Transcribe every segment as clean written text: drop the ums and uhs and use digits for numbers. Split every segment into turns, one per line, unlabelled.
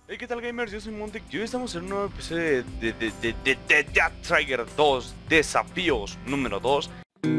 Hey, ¿qué tal, gamers? Yo soy Montic y hoy estamos en un nuevo episodio de Death Trigger 2, Desafíos número 2.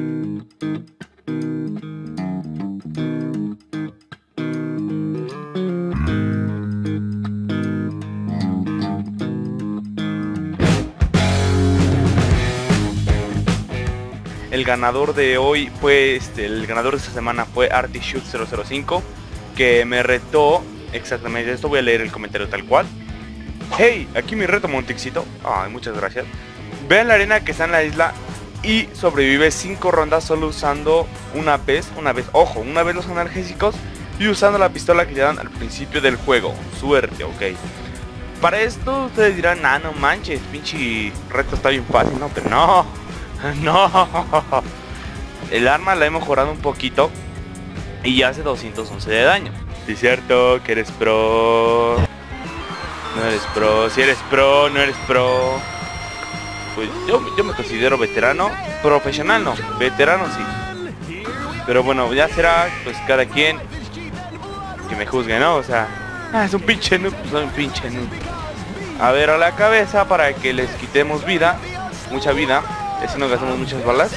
El ganador de hoy fue el ganador de esta semana fue ArtyShoot005, que me retó exactamente esto. Voy a leer el comentario tal cual. Hey, aquí mi reto, Montixito. Ay, muchas gracias. Vean la arena que está en la isla y sobrevive 5 rondas solo usando una vez los analgésicos y usando la pistola que te dan al principio del juego. Suerte, ok. Para esto ustedes dirán, no manches, pinche reto está bien fácil, ¿no? Pero no, no. El arma la he mejorado un poquito y hace 211 de daño. Sí, es cierto que eres pro. No eres pro, si eres pro, no eres pro. Pues yo me considero veterano. Profesional no, veterano sí. Pero bueno, ya será pues cada quien que me juzgue, ¿no? O sea, es un pinche noob, soy un pinche noob. A ver, a la cabeza para que les quitemos vida, mucha vida, así no gastamos muchas balas.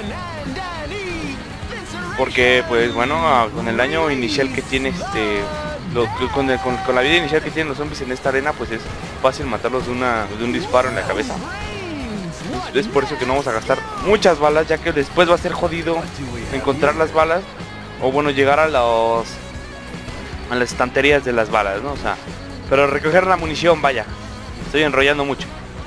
Porque pues bueno, con el daño inicial que tiene con la vida inicial que tienen los zombies en esta arena, pues es fácil matarlos de un disparo en la cabeza. Es por eso que no vamos a gastar muchas balas, ya que después va a ser jodido encontrar las balas, o bueno, llegar a las estanterías de las balas, ¿no? O sea, pero recoger la munición, vaya, estoy enrollando mucho.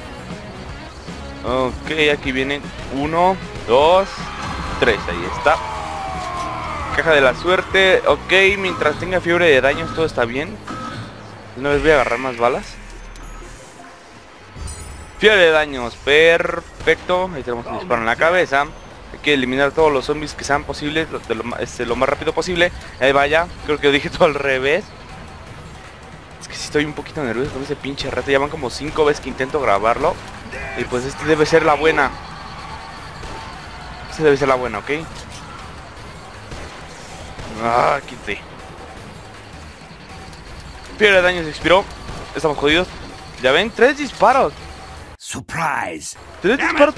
Ok, aquí vienen 1, 2, 3, ahí está. Caja de la suerte, ok, mientras tenga fiebre de daños todo está bien. Una vez voy a agarrar más balas. Fiebre de daños, perfecto. Ahí tenemos un disparo en la cabeza. Hay que eliminar todos los zombies que sean posibles lo más rápido posible. Ahí vaya, creo que dije todo al revés. Es que sí estoy un poquito nervioso con ese pinche reto. Ya van como 5 veces que intento grabarlo. Y pues este debe ser la buena. Este debe ser la buena, ok. Quité. Fiebre de daño se expiró. Estamos jodidos. Ya ven, 3 disparos.
Surprise.
3 disparos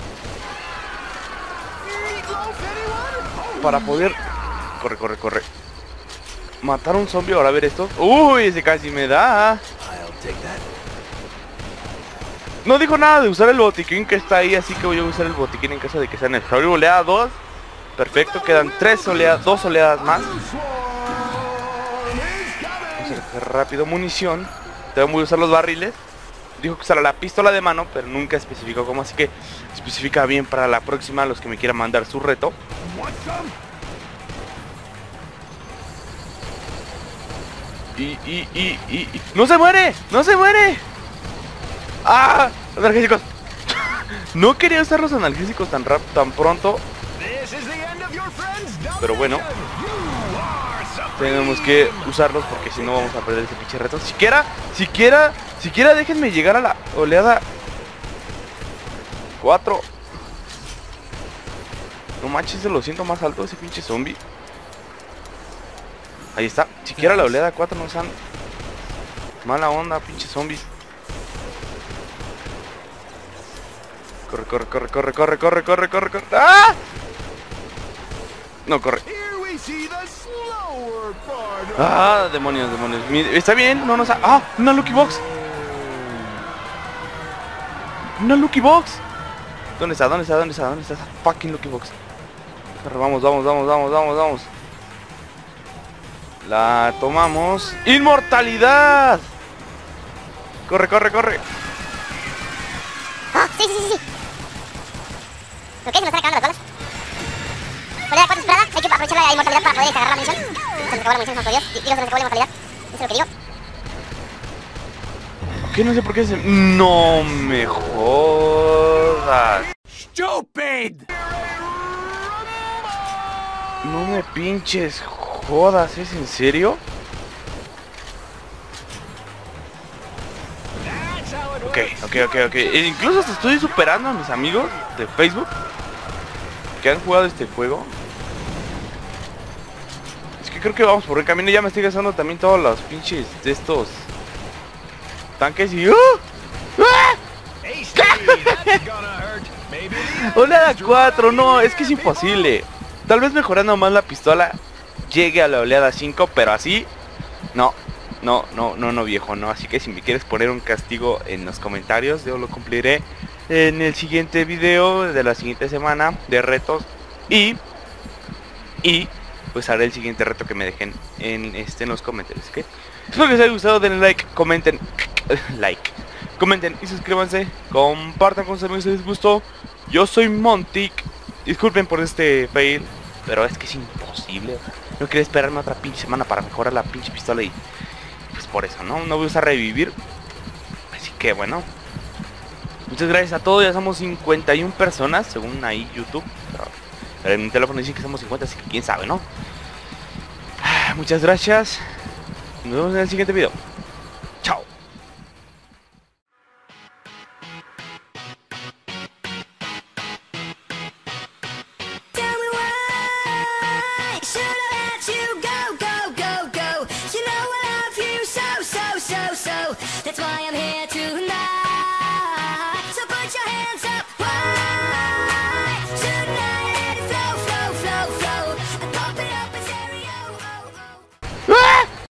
para poder corre. Matar a un zombie. Ahora a ver esto. Uy, ese casi me da. No dijo nada de usar el botiquín que está ahí, así que voy a usar el botiquín en caso de que sea necesario. Oleada 2. Perfecto, quedan 2 oleadas más. Vamos a recoger rápido munición. Tengo que usar los barriles. Dijo que usara la pistola de mano, pero nunca especificó cómo, así que especifica bien para la próxima, los que me quieran mandar su reto. ¡No se muere! ¡No se muere! ¡Ah! Analgésicos. No quería usar los analgésicos tan pronto. Pero bueno, tenemos que usarlos porque si no vamos a perder ese pinche reto. Siquiera déjenme llegar a la oleada 4. No manches, lo siento más alto ese pinche zombie. Ahí está, siquiera la oleada 4 no sean mala onda, pinche zombies. Corre. ¡Ah! No, corre. Demonios. Está bien, no nos ha... una Lucky Box. Una Lucky Box. ¿Dónde está esa fucking Lucky Box? Vamos. La tomamos. ¡Inmortalidad! Corre.
Sí. Ok, se nos están acabando las balas. Oleada 4 esperada, hay que aprovechar la inmortalidad para poder agarrar la munición. Se nos acabó la munición, santo Dios. Digo, se nos acabó la inmortalidad. Eso es lo que digo.
Ok, no sé por qué no me jodas.
Stupid.
No me pinches jodas, ¿es en serio? Ok. Incluso hasta estoy superando a mis amigos de Facebook que han jugado este juego. Es que creo que vamos por el camino. Ya me estoy gastando también todos los pinches de estos tanques y... Oleada 4, no, es que es imposible. Tal vez mejorando más la pistola llegue a la oleada 5, pero así... No, viejo, no. Así que si me quieres poner un castigo en los comentarios, yo lo cumpliré en el siguiente video de la siguiente semana de retos. Y pues haré el siguiente reto que me dejen en los comentarios, ¿ok? Espero que les haya gustado, denle like, comenten y suscríbanse, compartan con sus amigos si les gustó. Yo soy Montic, disculpen por este fail, pero es que es imposible. No quería esperarme otra pinche semana para mejorar la pinche pistola y pues por eso, no voy a usar revivir. Así que bueno, muchas gracias a todos, ya somos 51 personas según ahí YouTube. Pero en mi teléfono dicen que somos 50, así que quién sabe, ¿no? Muchas gracias. Nos vemos en el siguiente video. Chao.
That's why I'm here